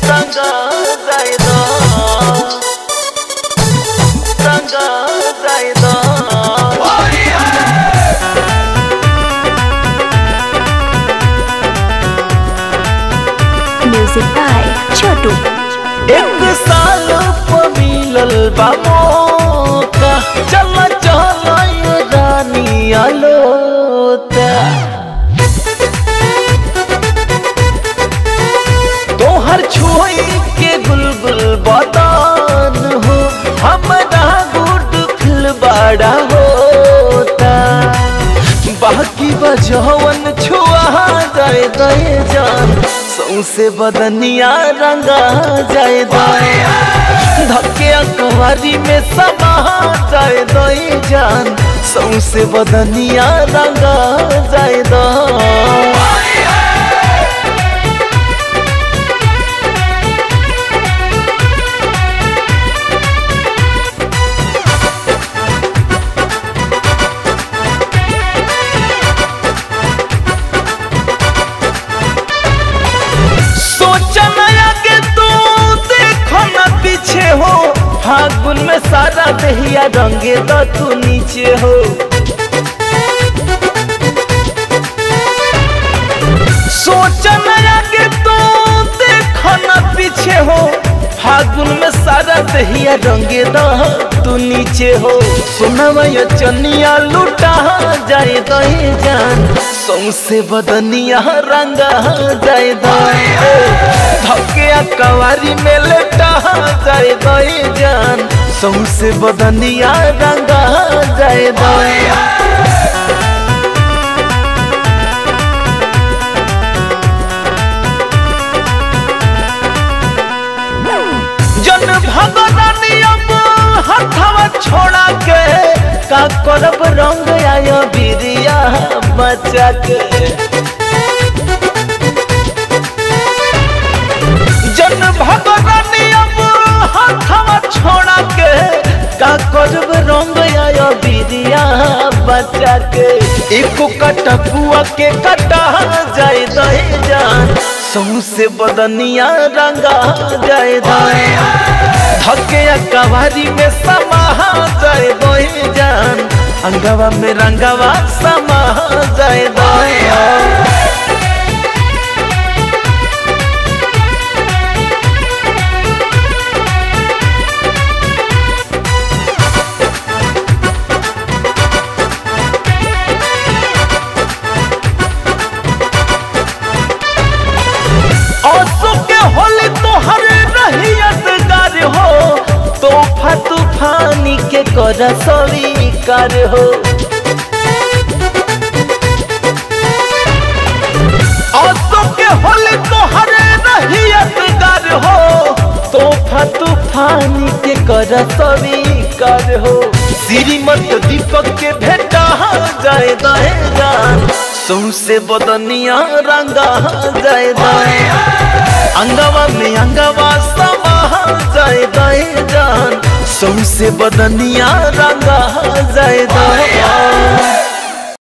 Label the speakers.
Speaker 1: रंगा जायदा रंगा जायदा
Speaker 2: म्यूजिक बाय छोटू।
Speaker 1: एक साल पर मिलल बा मौका, चल चल रानी आलोता। तोहर छुई के गुलगुल बदन हो, हमरा गुड फिल बड़ा होता। बाकी बजवन छुआ जाए दे जान, सौसे बदनिया रंगा जाए दे। धक्के अकवारी में समा जाए दे जान, सौसे बदनिया रंगा जाए दे। हो फागुन में सारा दहिया रंगे तो तू नीचे हो। सोचन आगे तो देखो न पीछे हो, फागुन में सारा दहिया रंगे दो तू नीचे हो। सुनवा ये चनिया लुटा जाए दही जान, सौसे बदनिया रंगा जाए दे। धक्के कवारी में लेटा जाए दही जान, सौसे बदनिया रंगा जाए दे। हथवा छोड़ा के का करब रंग आयो बिरिया बचा के। जन भगवानी अब हथवा छोड़ा के का करब रंग आयो बिरिया बचा के। एको कटपुआ के कटा जाए दे जान, सौसे बदनिया रंगा जाए दे। धक्के कवारी में समा जाए दे जान, अंगवा में रंगवा समा जाए दे। होली तोहर रहियत गार हो, तोहफा तूफानी के कर स्वीकार हो। के होली तोहर रहियत गार हो, तोहफा तूफानी के कर स्वीकार हो। श्रीमत दीपक के भेटा जाए दे जान, सौसे बदनिया रंगा जाए दे। अंगवा में अंगवा समा जाए दे जान, सौसे बदनिया रंगा जाए दे।